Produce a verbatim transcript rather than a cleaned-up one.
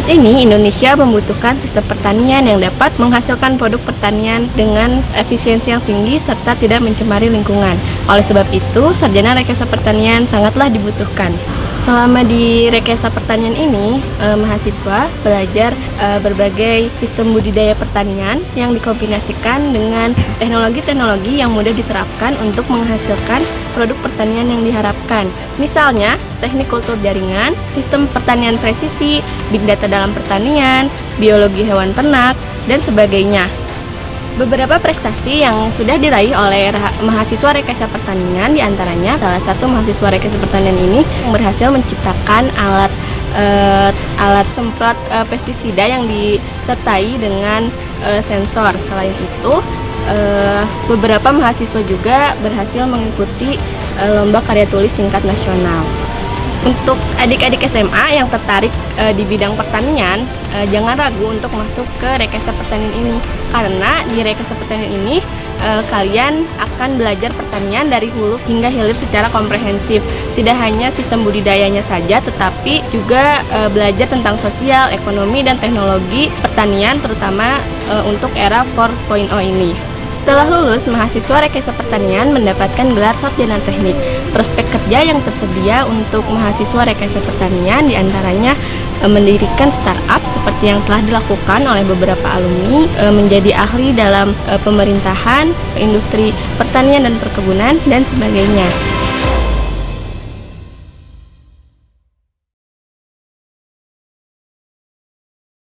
Saat ini Indonesia membutuhkan sistem pertanian yang dapat menghasilkan produk pertanian dengan efisiensi yang tinggi serta tidak mencemari lingkungan. Oleh sebab itu, sarjana rekayasa pertanian sangatlah dibutuhkan. Selama di rekayasa pertanian ini, eh, mahasiswa belajar eh, berbagai sistem budidaya pertanian yang dikombinasikan dengan teknologi-teknologi yang mudah diterapkan untuk menghasilkan produk pertanian yang diharapkan. Misalnya, teknik kultur jaringan, sistem pertanian presisi, big data dalam pertanian, biologi hewan ternak, dan sebagainya. Beberapa prestasi yang sudah diraih oleh mahasiswa rekayasa pertanian, diantaranya salah satu mahasiswa rekayasa pertanian ini yang berhasil menciptakan alat uh, alat semprot uh, pestisida yang disertai dengan uh, sensor. Selain itu, uh, beberapa mahasiswa juga berhasil mengikuti uh, lomba karya tulis tingkat nasional. Untuk adik-adik S M A yang tertarik e, di bidang pertanian, e, jangan ragu untuk masuk ke rekayasa pertanian ini, karena di rekayasa pertanian ini e, kalian akan belajar pertanian dari hulu hingga hilir secara komprehensif. Tidak hanya sistem budidayanya saja, tetapi juga e, belajar tentang sosial, ekonomi, dan teknologi pertanian, terutama e, untuk era empat titik nol ini. Setelah lulus, mahasiswa rekayasa pertanian mendapatkan gelar sarjana teknik. Prospek kerja yang tersedia untuk mahasiswa rekayasa pertanian diantaranya e, mendirikan startup seperti yang telah dilakukan oleh beberapa alumni, e, menjadi ahli dalam e, pemerintahan, industri pertanian dan perkebunan, dan sebagainya.